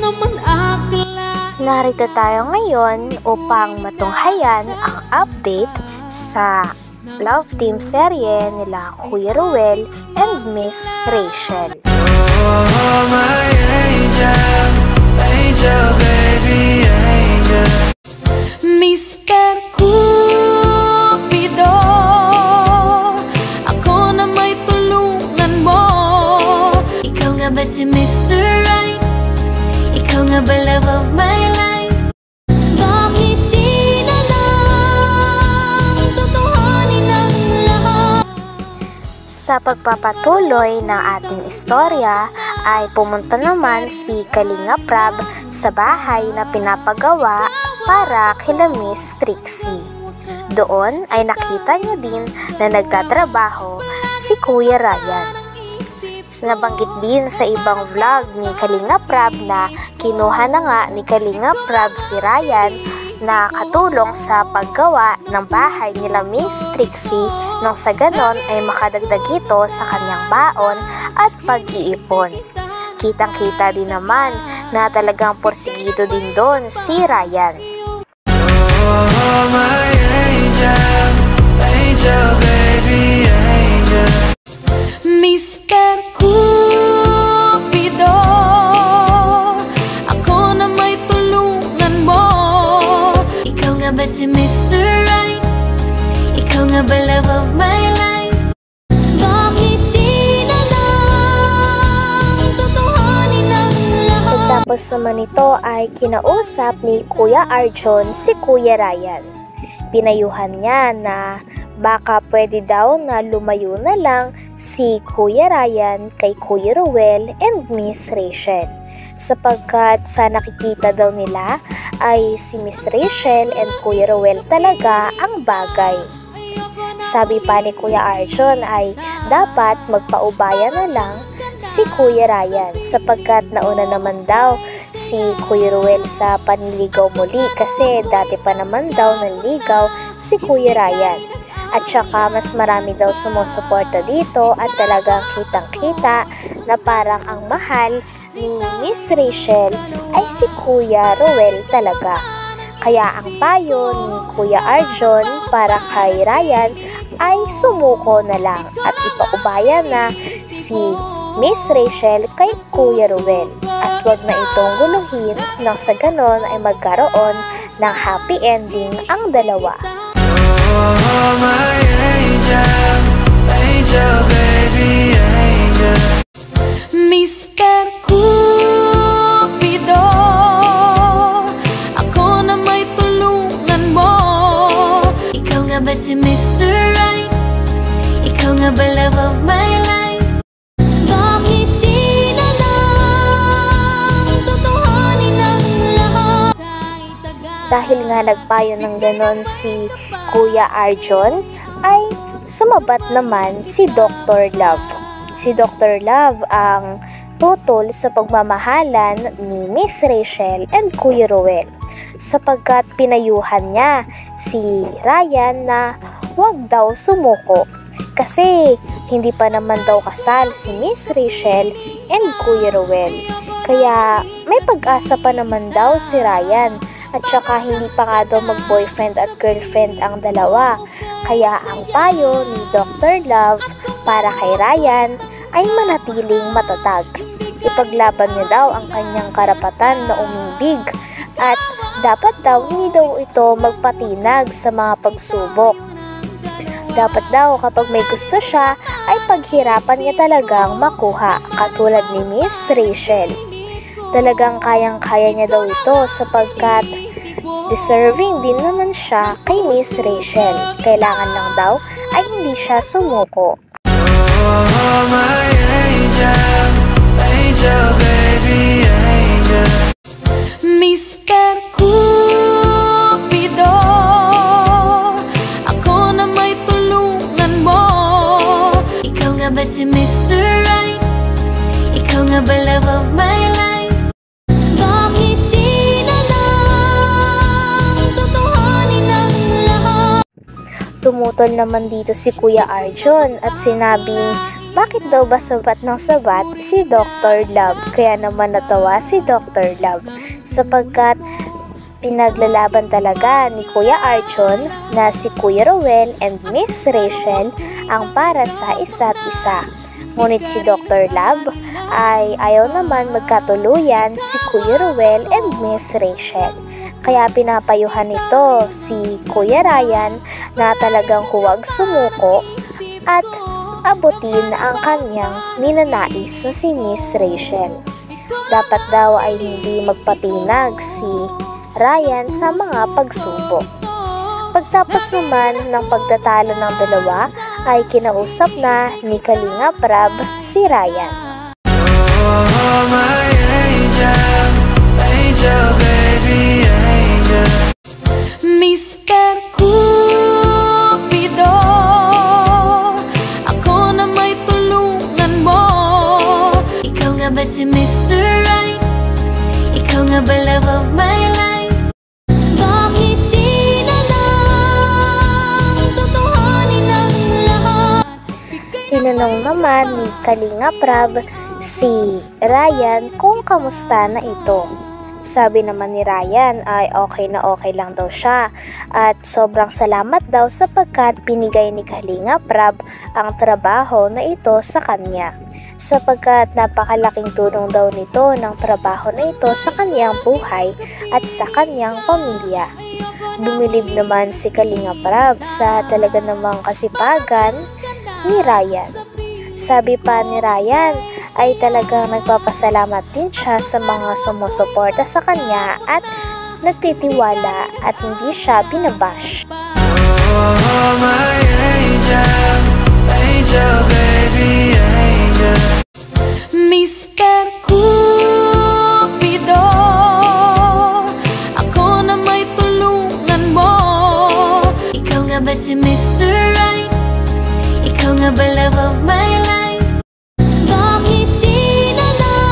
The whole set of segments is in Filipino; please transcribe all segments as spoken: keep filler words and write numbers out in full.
Narito tayo ngayon upang matunghayan ang update sa love team serye nila Kuya Ruel and Miss Rachel. Oh, my angel, angel, baby, angel. Mister Cupido, ako na may tulungan mo. Ikaw nga ba si Mister Right? Ikaw nga ba love of my life? Bakit di na lang tutuhanin ang lahat? Sa pagpapatuloy ng ating istorya ay pumunta naman si Kalinga Prab sa bahay na pinapagawa para kila Miss Trixie. Doon ay nakita niya din na nagtatrabaho si Kuya Ryan. Nabanggit din sa ibang vlog ni Kalinga Prab na kinuha na nga ni Kalinga Prab si Ryan na katulong sa paggawa ng bahay nila Miss Trixie nang sa ganon ay makadagdag ito sa kanyang baon at pag-iipon. Kitang-kita din naman na talagang porsigido din doon si Ryan. Oh, my angel, angel, baby, angel. Mister Cupido, ako na may tulungan mo. Ikaw nga ba si Mister Right? Ikaw nga ba love of my life? Bakit di na lang tutuhanin ang lahat? Tapos naman ito ay kinausap ni Kuya Arjon si Kuya Ryan. Pinayuhan niya na baka pwede daw na lumayo na lang si Kuya Ryan kay Kuya Ruel and Miss Rachel, sapagkat sa nakikita daw nila ay si Miss Rachel and Kuya Ruel talaga ang bagay. Sabi pa ni Kuya Arjon ay dapat magpaubaya na lang si Kuya Ryan, sapagkat nauna naman daw si Kuya Ruel sa panliligaw muli kasi dati pa naman daw nanligaw si Kuya Ryan. At saka mas marami daw sumusuporta dito at talagang kitang-kita na parang ang mahal ni Miss Rachel ay si Kuya Ruel talaga. Kaya ang payo ni Kuya Arjon para kay Ryan ay sumuko na lang at ipaubaya na si Miss Rachel kay Kuya Ruel. At wag na itong guluhin nang sa ganon ay magkaroon ng happy ending ang dalawa. Oh, my angel, angel, baby, angel. Mister Cupido, ako na may tulungan mo. Ikaw nga ba si Mister Right? Ikaw nga ba love of my life? Bakit di na lang tutuhanin ang lahat? Dahil nga nagpayo ng ganon si Kuya Arjon, ay sumabat naman si Doctor Love. Si Doctor Love ang tutol sa pagmamahalan ni Miss Rachel and Kuya Ruel, sapagkat pinayuhan niya si Ryan na huwag daw sumuko kasi hindi pa naman daw kasal si Miss Rachel and Kuya Ruel. Kaya may pag-asa pa naman daw si Ryan. At saka hindi pa nga daw mag-boyfriend at girlfriend ang dalawa. Kaya ang payo ni Doctor Love para kay Ryan ay manatiling matatag. Ipaglaban niya daw ang kanyang karapatan na umibig at dapat daw hindi daw ito magpatinag sa mga pagsubok. Dapat daw kapag may gusto siya ay paghirapan niya talagang makuha, katulad ni Miss Rachel. Talagang kayang-kaya niya daw ito sapagkat deserving din naman siya kay Miss Rachel. Kailangan lang daw ay hindi siya sumuko. Oh, my angel, angel, baby, angel. Mister Cupido, ako na may tulungan mo. Ikaw nga ba si Mister Right? Ikaw nga ba love of my life? Bakit di na lang tutuhanin ang lahat? Tumutol naman dito si Kuya Arjon at sinabing bakit daw ba sabat ng sabat si Doctor Love? Kaya naman natawa si Doctor Love sapagkat pinaglalaban talaga ni Kuya Arjun na si Kuya Rowell and Miss Rachel ang para sa isa't isa. Ngunit si Doctor Love ay ayaw naman magkatuluyan si Kuya Rowell and Miss Rachel. Kaya pinapayuhan nito si Kuya Ryan na talagang huwag sumuko at abutin ang kanyang ninanais na si Miss Rachel. Dapat daw ay hindi magpatinag si Ryan sa mga pagsubok. Pagtapos naman ng pagtatalo ng dalawa ay kinausap na ni Kalinga Prab si Ryan. Oh, my angel, angel, baby, angel. Mister Cupido, ako na may tulungan mo. Ikaw nga ba si Mister Right? Ikaw nga ba love of my life? Bakit di na lang tutuhanin ang lahat? Tinanong naman ni Kalinga Prab si Ryan kung kamusta na ito. Sabi naman ni Ryan ay okay na okay lang daw siya at sobrang salamat daw sapagkat pinigay ni Kalinga Prab ang trabaho na ito sa kanya. Sapagkat napakalaking tulong daw nito ng trabaho na ito sa kanyang buhay at sa kanyang pamilya. Bumilib naman si Kalinga Prab sa talaga namang kasipagan ni Ryan. Sabi pa ni Ryan ay talagang nagpapasalamat din siya sa mga sumusuporta sa kanya at nagtitiwala at hindi siya binabash. Oh, my angel, angel, baby, angel. Mister Cupido, ako na may tulungan mo. Ikaw nga ba si Mister Right? Ikaw nga ba love of my life? Bakit di na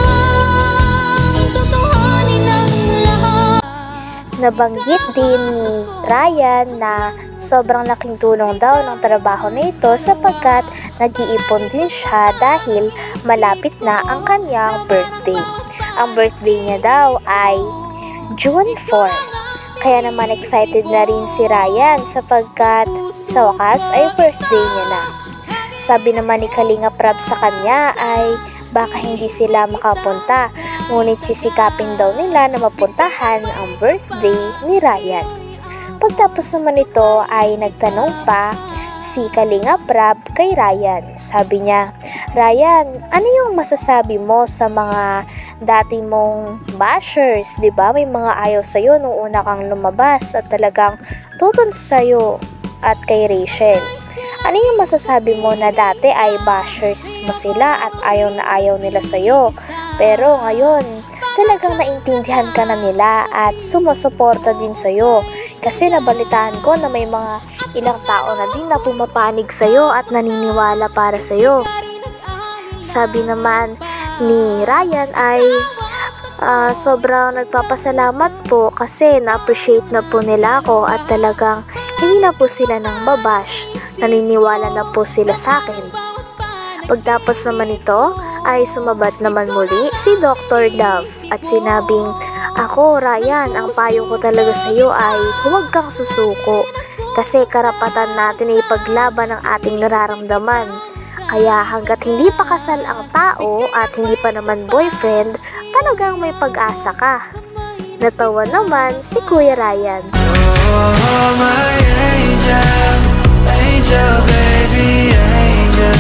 lang tutuhanin ang lahat? Nabanggit din ni Ryan na sobrang laking tulong daw ng trabaho na ito sapagkat nag-iipon din siya dahil malapit na ang kanyang birthday. Ang birthday niya daw ay June fourth. Kaya naman excited na rin si Ryan sapagkat sa wakas ay birthday niya na. Sabi naman ni Kalinga Prab sa kanya ay baka hindi sila makapunta, ngunit sisikapin daw nila na mapuntahan ang birthday ni Ryan. Pagtapos naman ito ay nagtanong pa si Kalinga Prab kay Ryan. Sabi niya, Ryan, ano yung masasabi mo sa mga dati mong bashers? Diba may mga ayaw sa'yo nung una kang lumabas at talagang tutol sa'yo at kay Rachel. Ano yung masasabi mo na dati ay bashers mo sila at ayaw na ayaw nila sa'yo, pero ngayon talagang naintindihan ka na nila at sumusuporta din sa'yo? Kasi nabalitaan ko na may mga ilang tao na din na pumapanig sa'yo at naniniwala para sa'yo. Sabi naman ni Ryan ay uh, sobrang nagpapasalamat po kasi na-appreciate na po nila ako at talagang hindi na po sila nang babash. Naniniwala na po sila sa akin. Pagtapos naman ito ay sumabat naman muli si Doctor Love at sinabing, ako Ryan, ang payo ko talaga sa iyo ay huwag kang susuko kasi karapatan natin ay ipaglaban ang ating nararamdaman. Kaya hanggat hindi pa kasal ang tao at hindi pa naman boyfriend, talagang may pag-asa ka. Natawa naman si Kuya Ryan. Oh, my angel, angel, baby, angel.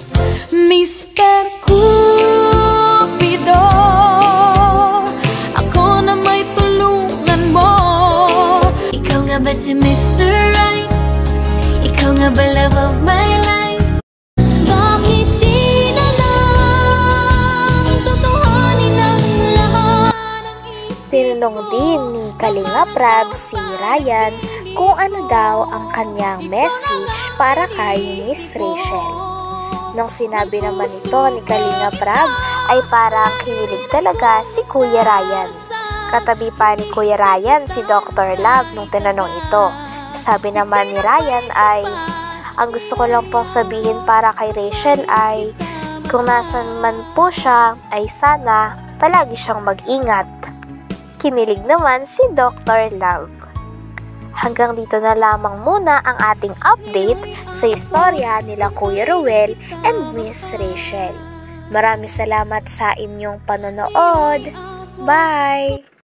Mister Cupido, ako na may tulungan mo. Ikaw nga ba si Mister Right? Ikaw nga ba love of my life? Bakit di na lang tutuhanin ang lahat? Tinanong din ni Kalinga Prab si Ryan kung ano daw ang kanyang message para kay Miss Rachel. Nang sinabi naman ito ni Kalinga Prab ay parang kinilig talaga si Kuya Ryan. Katabi pa ni Kuya Ryan si Doctor Love nung tinanong ito. Sabi naman ni Ryan ay, ang gusto ko lang pong sabihin para kay Rachel ay Kung nasan man po siya ay sana palagi siyang mag-ingat. Kinilig naman si Doctor Love. Hanggang dito na lamang muna ang ating update sa istorya nila Kuya Ruel and Miss Rachel. Maraming salamat sa inyong panonood. Bye!